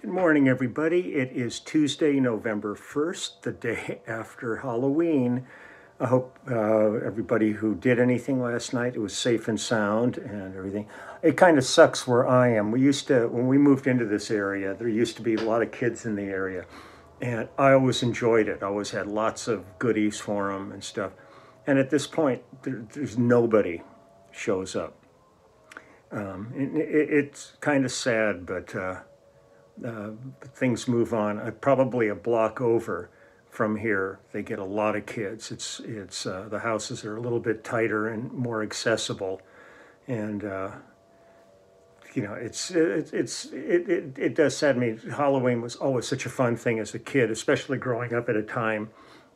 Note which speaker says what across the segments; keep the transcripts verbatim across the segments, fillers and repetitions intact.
Speaker 1: Good morning, everybody. It is Tuesday, November first, the day after Halloween. I hope uh, everybody who did anything last night, it was safe and sound and everything. It kind of sucks where I am. We used to, when we moved into this area, there used to be a lot of kids in the area. And I always enjoyed it. I always had lots of goodies for them and stuff. And at this point, there, there's nobody shows up. Um, it, it, it's kind of sad, but uh, uh, things move on. Uh, probably a block over from here, they get a lot of kids. It's it's uh, the houses are a little bit tighter and more accessible, and uh, you know it's it, it's it, it it does sadden me. Halloween was always such a fun thing as a kid, especially growing up at a time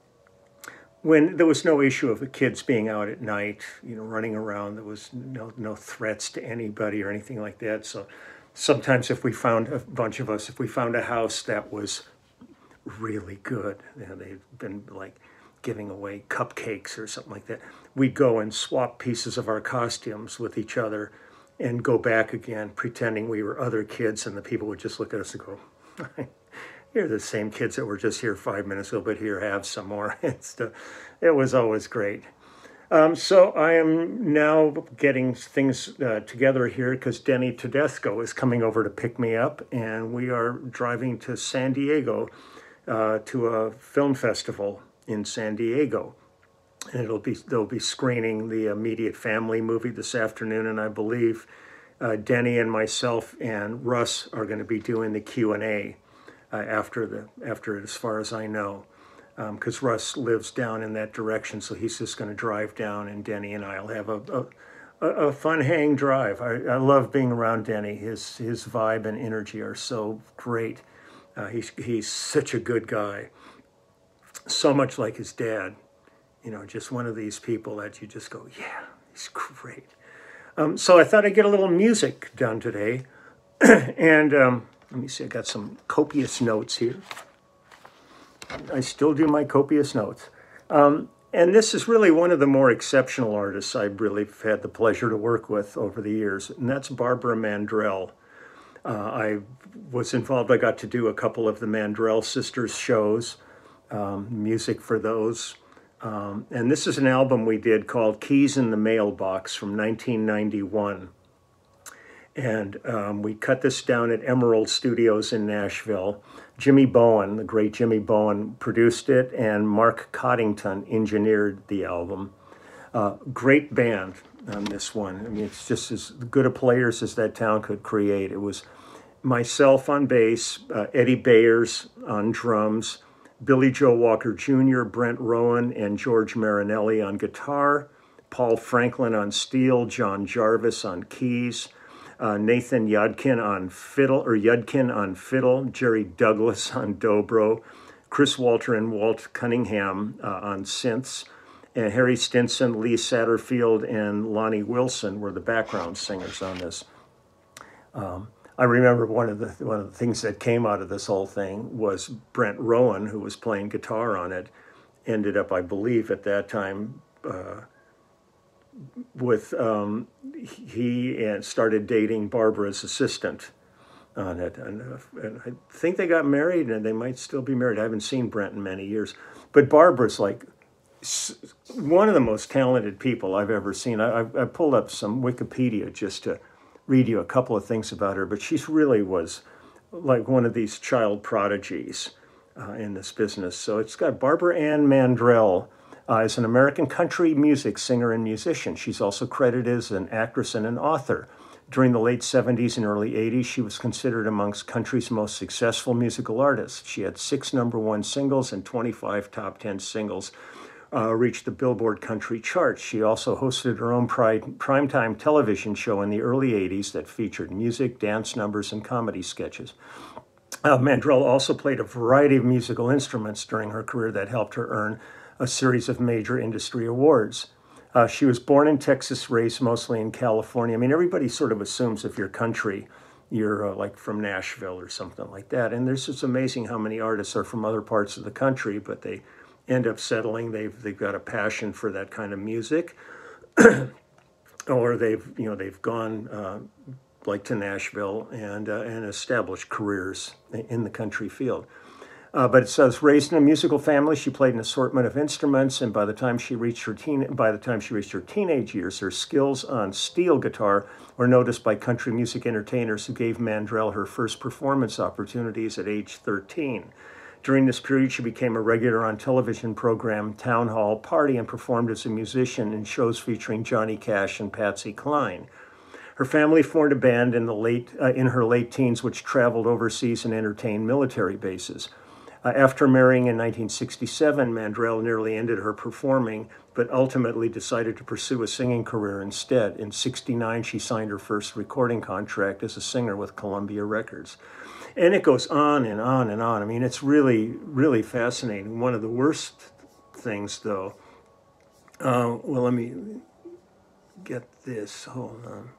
Speaker 1: when there was no issue of the kids being out at night, you know, running around. There was no no threats to anybody or anything like that. So sometimes if we found, a bunch of us, if we found a house that was really good, you know, they've been like giving away cupcakes or something like that, we'd go and swap pieces of our costumes with each other and go back again pretending we were other kids, and the people would just look at us and go, you're the same kids that were just here five minutes ago, but here, have some more. It's, uh, it was always great. Um, so I am now getting things uh, together here because Denny Tedesco is coming over to pick me up, and we are driving to San Diego uh, to a film festival in San Diego. And it'll be they'll be screening the Immediate Family movie this afternoon, and I believe uh, Denny and myself and Russ are going to be doing the Q and A uh, after the after it, as far as I know. Because um, Russ lives down in that direction, so he's just going to drive down, and Denny and I will have a, a, a fun hang drive. I, I love being around Denny. His his vibe and energy are so great. Uh, he's he's such a good guy, so much like his dad. You know, just one of these people that you just go, yeah, he's great. Um, so I thought I'd get a little music done today, and um, let me see. I got some copious notes here. I still do my copious notes. Um, and this is really one of the more exceptional artists I've really had the pleasure to work with over the years, and that's Barbara Mandrell. Uh, I was involved, I got to do a couple of the Mandrell sisters shows, um, music for those. Um, and this is an album we did called Keys in the Mailbox from nineteen ninety-one. And um, we cut this down at Emerald Studios in Nashville. Jimmy Bowen, the great Jimmy Bowen, produced it, and Mark Coddington engineered the album. Uh, great band on this one. I mean, it's just as good a players as that town could create. It was myself on bass, uh, Eddie Bayers on drums, Billy Joe Walker Junior, Brent Rowan, and George Marinelli on guitar, Paul Franklin on steel, John Jarvis on keys, Uh, Nathan Yudkin on fiddle, or Yudkin on fiddle, Jerry Douglas on dobro, Chris Walter and Walt Cunningham uh, on synths, and Harry Stinson, Lee Satterfield, and Lonnie Wilson were the background singers on this. Um, I remember one of the one of the things that came out of this whole thing was Brent Rowan, who was playing guitar on it, ended up, I believe, at that time. Uh, with um, he and started dating Barbara's assistant on it, and, uh, and I think they got married, and they might still be married. I haven't seen Brent in many years, but Barbara's like one of the most talented people I've ever seen. I, I, I pulled up some Wikipedia just to read you a couple of things about her, but she really was like one of these child prodigies uh, in this business. So it's got Barbara Ann Mandrell. Uh, is an American country music singer and musician. She's also credited as an actress and an author. During the late seventies and early eighties, she was considered amongst country's most successful musical artists. She had six number one singles and twenty-five top ten singles uh, reach the Billboard country charts. She also hosted her own pri- primetime television show in the early eighties that featured music, dance numbers, and comedy sketches. Uh, Mandrell also played a variety of musical instruments during her career that helped her earn a series of major industry awards. Uh, she was born in Texas, raised mostly in California. I mean, everybody sort of assumes if you're country, you're uh, like from Nashville or something like that. And there's just amazing how many artists are from other parts of the country, but they end up settling. They've they've got a passion for that kind of music, or they've you know they've gone uh, like to Nashville and, uh, and established careers in the country field. Uh, but it says, raised in a musical family, she played an assortment of instruments, and by the time she reached her teen, by the time she reached her teenage years, her skills on steel guitar were noticed by country music entertainers who gave Mandrell her first performance opportunities at age thirteen. During this period, she became a regular on television program Town Hall Party and performed as a musician in shows featuring Johnny Cash and Patsy Cline. Her family formed a band in the late uh, in her late teens, which traveled overseas and entertained military bases. Uh, after marrying in nineteen sixty-seven, Mandrell nearly ended her performing, but ultimately decided to pursue a singing career instead. In sixty-nine, she signed her first recording contract as a singer with Columbia Records. And it goes on and on and on. I mean, it's really, really fascinating. One of the worst things, though, uh, well, let me get this. Hold on.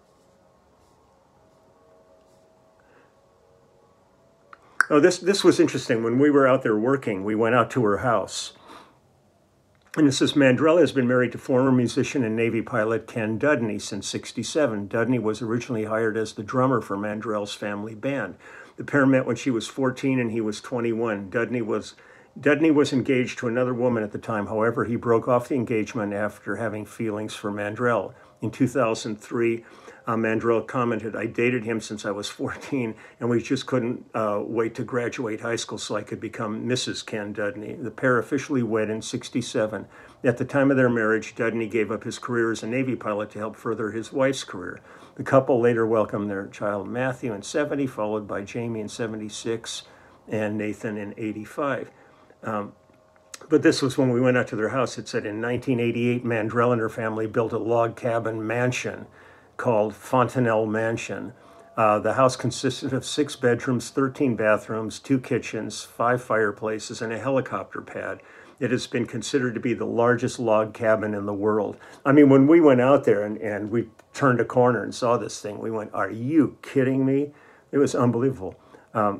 Speaker 1: Oh, this, this was interesting. When we were out there working, we went out to her house. And it says, Mandrell has been married to former musician and Navy pilot Ken Dudney since sixty-seven. Dudney was originally hired as the drummer for Mandrell's family band. The pair met when she was fourteen and he was twenty-one. Dudney was, Dudney was engaged to another woman at the time. However, he broke off the engagement after having feelings for Mandrell. In two thousand three, uh, Mandrell commented, I dated him since I was fourteen, and we just couldn't uh, wait to graduate high school so I could become Missus Ken Dudney. The pair officially wed in sixty-seven. At the time of their marriage, Dudney gave up his career as a Navy pilot to help further his wife's career. The couple later welcomed their child Matthew in seventy, followed by Jamie in seventy-six and Nathan in eighty-five. Um, But this was when we went out to their house. It said in nineteen eighty-eight, Mandrell and her family built a log cabin mansion called Fontanelle Mansion. Uh, the house consisted of six bedrooms, thirteen bathrooms, two kitchens, five fireplaces, and a helicopter pad. It has been considered to be the largest log cabin in the world. I mean, when we went out there and, and we turned a corner and saw this thing, we went, are you kidding me? It was unbelievable. Um,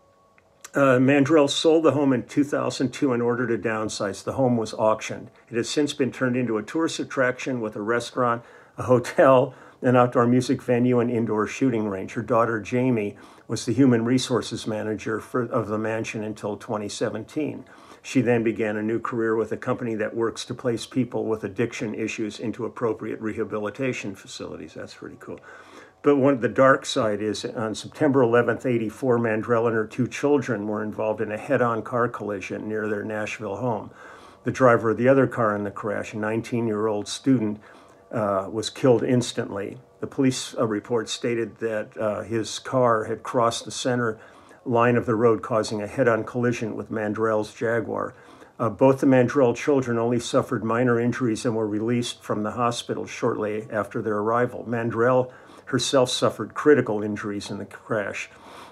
Speaker 1: Uh, Mandrell sold the home in two thousand two in order to downsize. The home was auctioned. It has since been turned into a tourist attraction with a restaurant, a hotel, an outdoor music venue, and indoor shooting range. Her daughter, Jamie, was the human resources manager for, of the mansion until twenty seventeen. She then began a new career with a company that works to place people with addiction issues into appropriate rehabilitation facilities. That's pretty cool. But one of the dark side is on September eleventh, eighty-four, Mandrell and her two children were involved in a head-on car collision near their Nashville home. The driver of the other car in the crash, a nineteen-year-old student, uh, was killed instantly. The police uh, report stated that uh, his car had crossed the center line of the road, causing a head-on collision with Mandrell's Jaguar. Uh, both the Mandrell children only suffered minor injuries and were released from the hospital shortly after their arrival. Mandrell herself suffered critical injuries in the crash.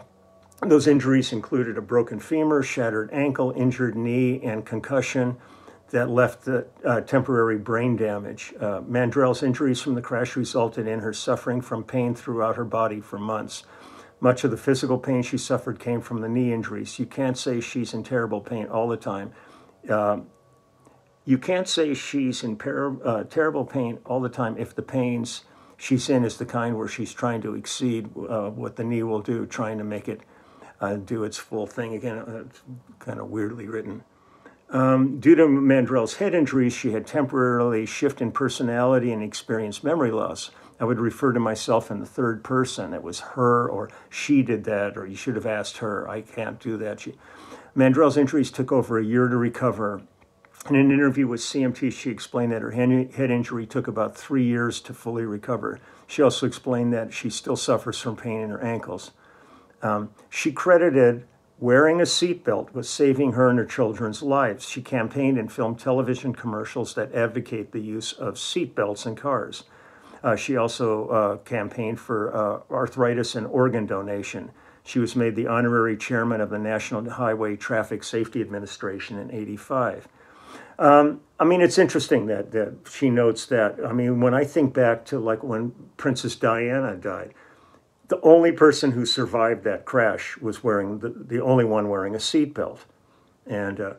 Speaker 1: Those injuries included a broken femur, shattered ankle, injured knee, and concussion that left the, uh, temporary brain damage. Uh, Mandrell's injuries from the crash resulted in her suffering from pain throughout her body for months. Much of the physical pain she suffered came from the knee injuries. You can't say she's in terrible pain all the time. Uh, you can't say she's in per- uh, terrible pain all the time if the pains she's in is the kind where she's trying to exceed uh, what the knee will do, trying to make it uh, do its full thing. Again, uh, it's kind of weirdly written. Um, due to Mandrell's head injuries, she had temporarily shift in personality and experienced memory loss. I would refer to myself in the third person. It was her, or she did that, or you should have asked her. I can't do that. She, Mandrell's injuries took over a year to recover. In an interview with C M T, she explained that her head injury took about three years to fully recover. She also explained that she still suffers from pain in her ankles. Um, she credited wearing a seatbelt with saving her and her children's lives. She campaigned and filmed television commercials that advocate the use of seatbelts in cars. Uh, she also uh, campaigned for uh, arthritis and organ donation. She was made the honorary chairman of the National Highway Traffic Safety Administration in eighty-five. Um, I mean, it's interesting that, that she notes that. I mean, when I think back to like when Princess Diana died, the only person who survived that crash was wearing, the, the only one wearing a seatbelt. And uh,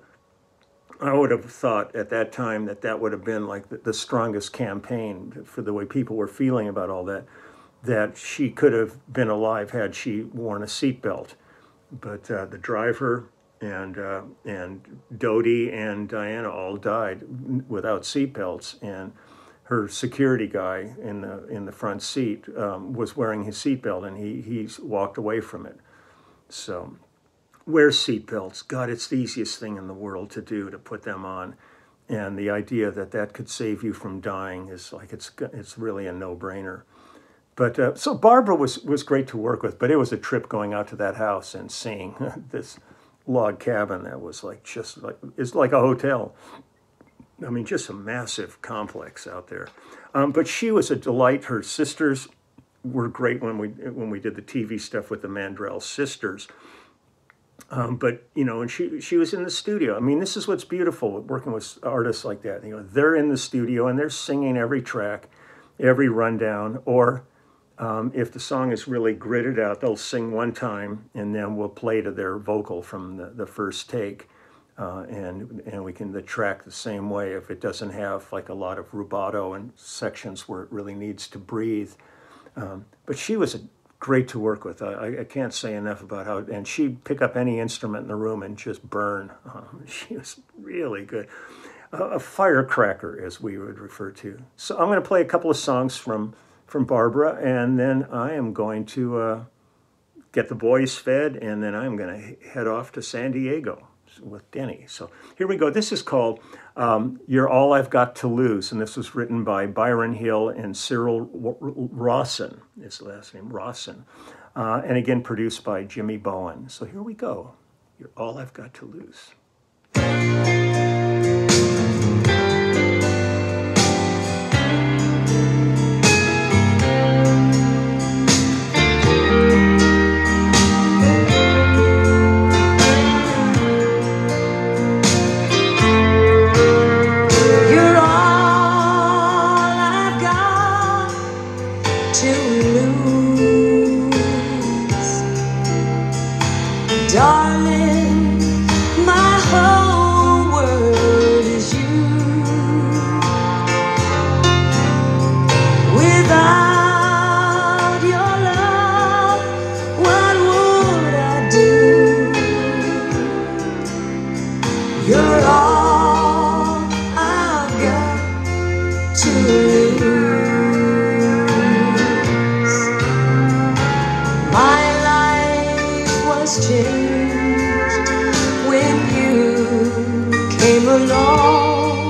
Speaker 1: I would have thought at that time that that would have been like the, the strongest campaign for the way people were feeling about all that. that she could have been alive had she worn a seatbelt. But uh, the driver and uh, and Dodie and Diana all died without seatbelts, and her security guy in the in the front seat um, was wearing his seatbelt, and he he walked away from it. So, wear seatbelts. God, it's the easiest thing in the world to do, to put them on, and the idea that that could save you from dying is like it's it's really a no-brainer. But uh, so Barbara was was great to work with, but it was a trip going out to that house and seeing this log cabin that was like just like it's like a hotel. I mean, just a massive complex out there. Um, but she was a delight. Her sisters were great when we when we did the T V stuff with the Mandrell sisters. Um, but you know, and she she was in the studio. I mean, this is what's beautiful working with artists like that. You know, they're in the studio and they're singing every track, every rundown, or Um, if the song is really gritted out, they'll sing one time, and then we'll play to their vocal from the, the first take, uh, and and we can the track the same way if it doesn't have like a lot of rubato and sections where it really needs to breathe. Um, but she was a, great to work with. I, I can't say enough about how, and she'd pick up any instrument in the room and just burn. Um, she was really good. Uh, a firecracker, as we would refer to. So I'm going to play a couple of songs from from Barbara, and then I am going to uh, get the boys fed, and then I'm going to head off to San Diego with Denny. So here we go. This is called um, You're All I've Got to Lose, and this was written by Byron Hill and Cyril Rawson, his last name, Rawson, uh, and again produced by Jimmy Bowen. So here we go. You're All I've Got to Lose.
Speaker 2: Darling, my whole world is you. Without your love, what would I do? You're all I've got to lose. My life was changed along.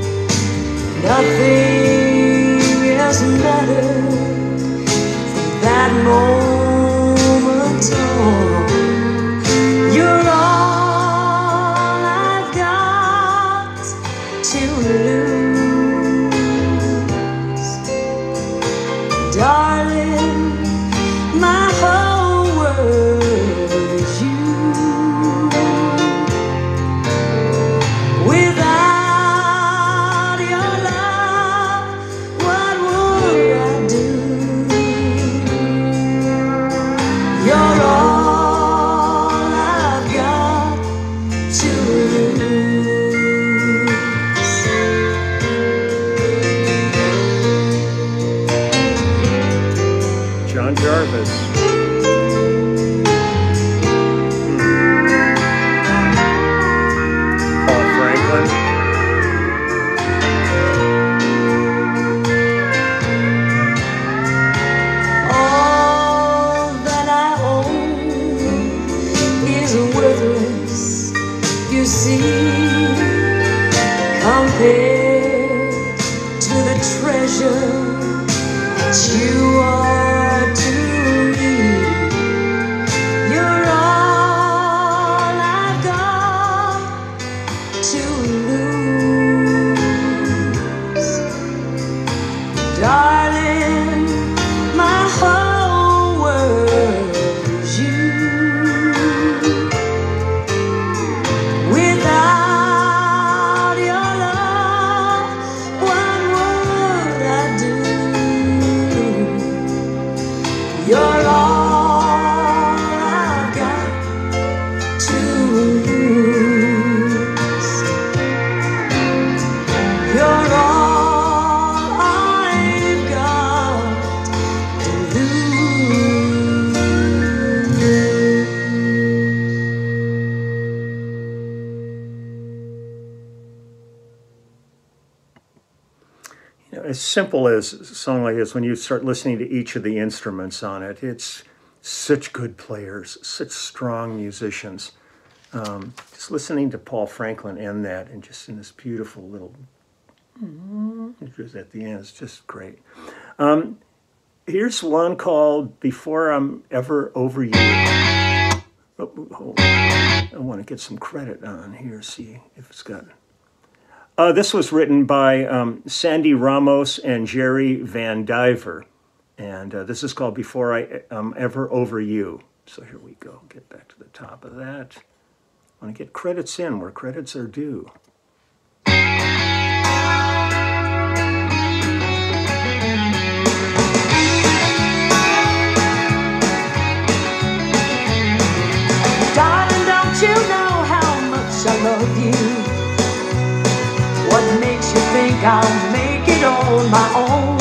Speaker 2: Nothing else mattered from that moment on. You're all I've got to lose. Darling, my whole world is you. Compared to the treasure that you are to me, you're all I've got to lose. Darling, my whole world is you. Without your love,
Speaker 1: as simple as a song like this, when you start listening to each of the instruments on it, it's such good players, such strong musicians. Um, just listening to Paul Franklin end that, and just in this beautiful little, just at the end, it's just great. Um, here's one called "Before I'm Ever Over You." Oh, oh, I want to get some credit on here, see if it's got. Uh, this was written by um, Sandy Ramos and Jerry Van Diver, and uh, this is called "Before I Am Ever Over You." So here we go. Get back to the top of that. I want to get credits in where credits are due.
Speaker 2: Darling, don't you know how much I love you? What makes you think I'll make it on my own?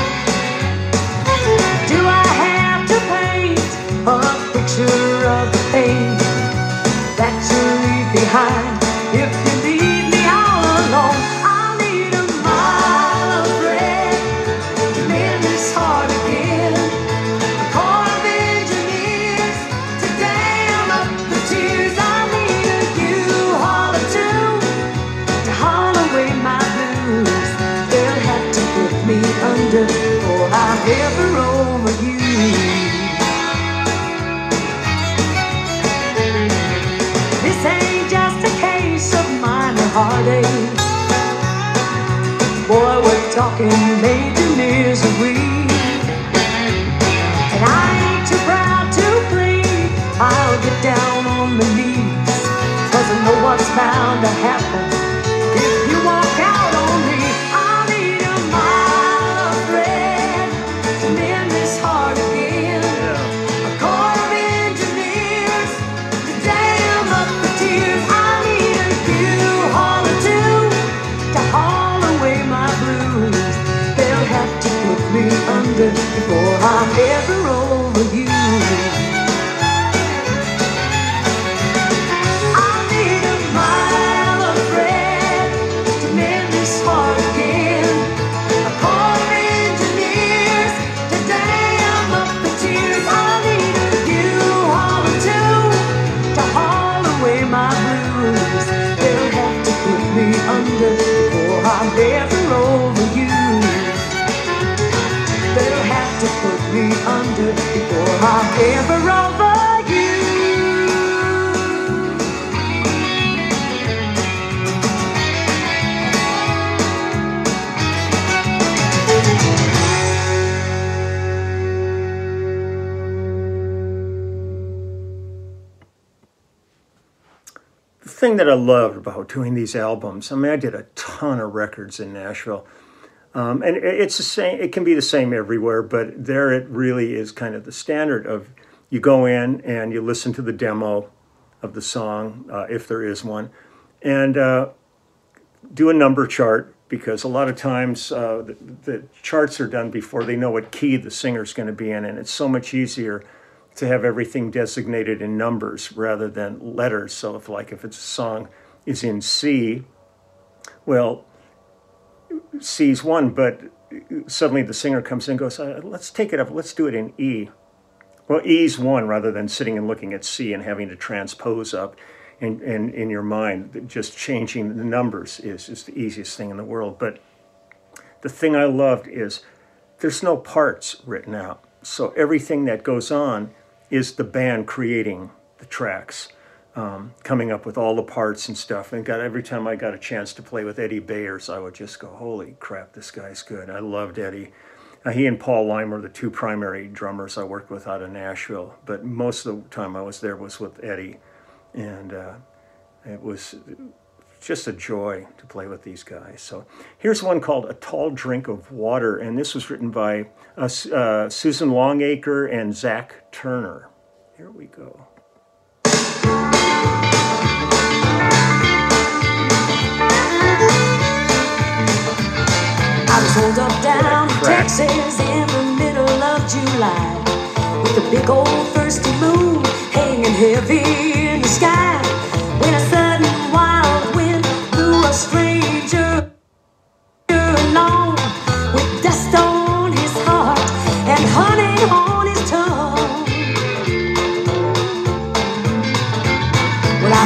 Speaker 2: Do I have to paint a picture of the pain that you leave behind if you leave me all alone? I'll need a mile of bread to mend this heart again, a corps of engineers to dam up the tears. I need a U-Haul or two to haul away my blues. They'll have to put me under before I'm ever over you. This ain't just a case of minor heartache. Boy, we're talking major misery. And I ain't too proud to plead. I'll get down on my knees, 'cause I know what's bound to happen if you walk out on me. I'll need a mile of thread to mend this heart again, a corps of engineers to dam up the tears. I need a U-Haul or two to haul away my blues. They'll have to put me under before I'm ever over you. I need a mile of thread to mend this heart again, a corps of engineers to dam up the tears. I need a U-Haul or two to haul away my blues. They'll have to put me under before I'm ever over you. They'll have to put me under before I'm ever over you.
Speaker 1: The thing that I loved about doing these albums, I mean, I did a ton of records in Nashville. Um, and it's the same, it can be the same everywhere, but there it really is kind of the standard of you go in and you listen to the demo of the song, uh, if there is one, and uh, do a number chart, because a lot of times uh, the, the charts are done before they know what key the singer's going to be in, and it's so much easier to have everything designated in numbers rather than letters. So if like if it's a song is in C, well, C's one, but suddenly the singer comes in and goes, uh, let's take it up, let's do it in E. Well, E's one, rather than sitting and looking at C and having to transpose up in, in, in your mind. Just changing the numbers is, is the easiest thing in the world. But the thing I loved is there's no parts written out. So everything that goes on is the band creating the tracks. Um, coming up with all the parts and stuff. And got every time I got a chance to play with Eddie Bayers, I would just go, holy crap, this guy's good. I loved Eddie. Uh, he and Paul Lime were the two primary drummers I worked with out of Nashville, but most of the time I was there was with Eddie. And uh, it was just a joy to play with these guys. So here's one called A Tall Drink of Water, and this was written by uh, uh, Susan Longacre and Zach Turner. Here we go.
Speaker 2: I was holed up down in Texas in the middle of July, with a big old thirsty moon hanging heavy in the sky, when a sudden wild wind blew a stranger along with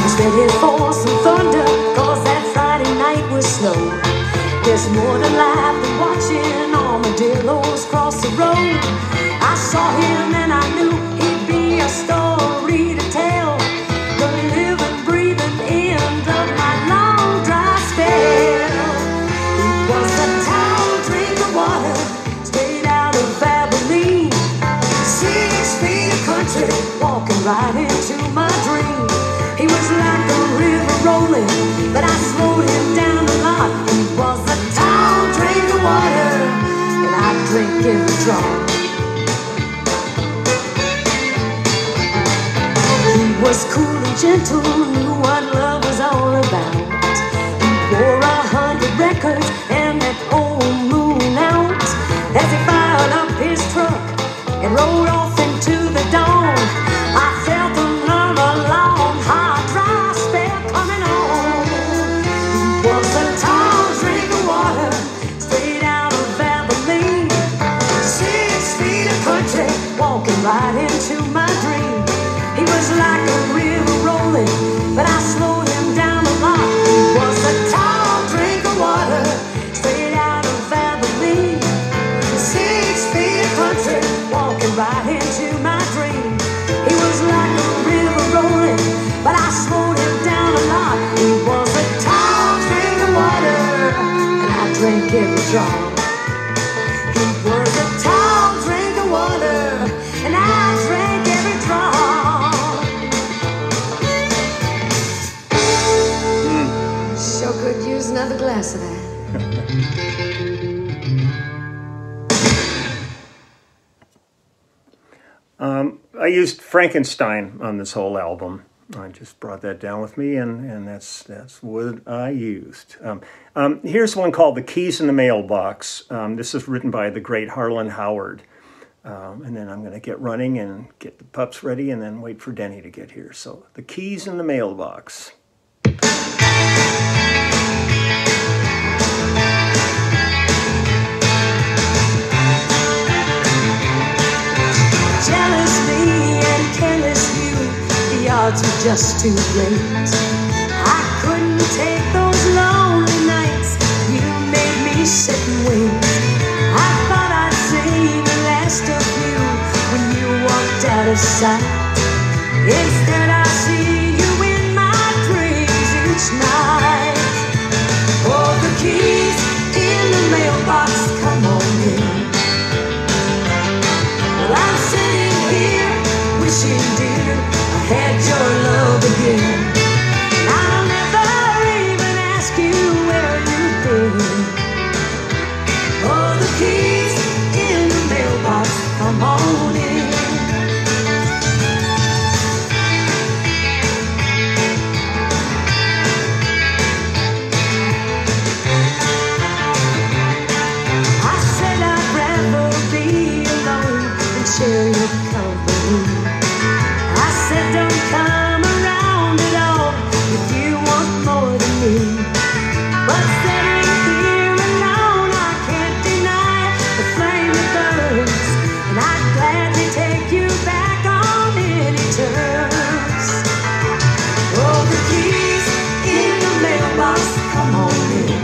Speaker 2: was ready for some thunder, cause that Friday night was slow. There's more to life than watching armadillos cross the road. I saw him and I knew he'd be a story to tell, the living, breathing end of my long dry spell. He was a tall drink of water, straight out of Abilene. Six feet of country, walking right into my dream. He was like a river rolling, but I slowed him down a lot. He was a tall drink of water, and I drink every drop. He was cool and gentle, knew what love was all about. He wore a hundred records and that old moon out. As he fired up his truck and rode off into the dawn, I felt the love a long, hard, dry spell coming on. He was a tall drink of water, straight out of Abilene. Six feet of country, walking right into my dream. He was like a river rolling, but I slowed him down a lot. He was a tall drink of water, straight out of Abilene. Six feet of country, walking right into my dream. He was like a river rolling, but I slowed him down a lot. He was a tall drink of water, and I drank every drop. He was a tall drink of water, and I drank every drop. Sure could use another glass of that.
Speaker 1: um, I used Frankenstein on this whole album. I just brought that down with me, and, and that's that's what I used. Um, um, here's one called The Keys in the Mailbox. Um, this is written by the great Harlan Howard. Um, and then I'm going to get running and get the pups ready and then wait for Denny to get here. So, The Keys in the Mailbox.
Speaker 2: Jealously and careless you, the odds were just too great. I couldn't take those lonely nights, you made me sit and wait. I thought I'd seen the last of you when you walked out of sight. Instead I see you in my dreams each night. Oh, the keys in the mailbox, come on in. Well, I'm sitting here wishing, dear, I had your love again. And I'll never even ask you where you've been. Oh, the keys in the mailbox, come on in. I said I'd rather be alone than share your company. I said don't come around at all if you want more than me. But sitting here alone, I can't deny the flame that burns, and I'd gladly take you back on any terms. Oh, the keys in the mailbox, come on in.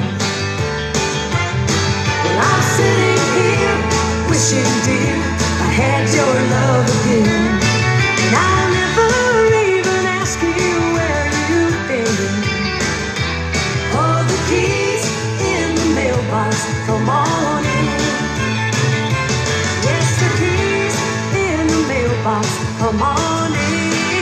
Speaker 2: Well, I'm sitting here wishing, dear, I had your love again. And I'll never even ask you where you've been. Oh, the keys in the mailbox, come on in. Yes, the keys in the mailbox, come on in.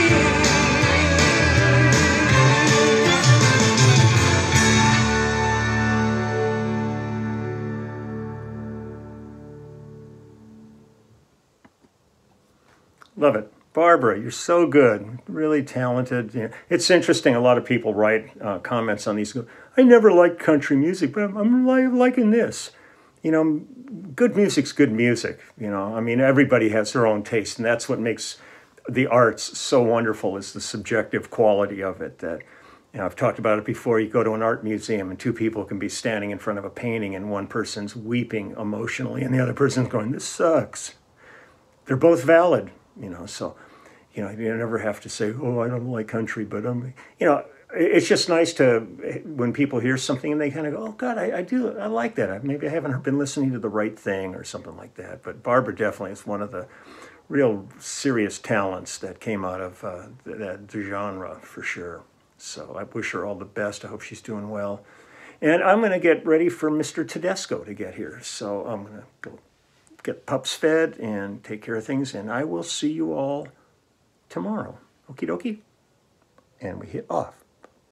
Speaker 1: Love it. Barbara, you're so good. Really talented. You know, it's interesting. A lot of people write uh, comments on these. Go, I never liked country music, but I'm, I'm li liking this. You know, good music's good music. You know, I mean, everybody has their own taste, and that's what makes the arts so wonderful, is the subjective quality of it. That, you know, I've talked about it before. You go to an art museum, and two people can be standing in front of a painting, and one person's weeping emotionally, and the other person's going, this sucks. They're both valid. You know, so you know, you never have to say, oh, I don't like country, but I'm, you know, it's just nice to, when people hear something and they kind of go, oh, God, I, I do, I like that. Maybe I haven't been listening to the right thing or something like that. But Barbara definitely is one of the real serious talents that came out of uh, that the genre, for sure. So I wish her all the best. I hope she's doing well. And I'm going to get ready for Mister Tedesco to get here. So I'm going to go get pups fed and take care of things. And I will see you all tomorrow. Okie dokie. And we hit off.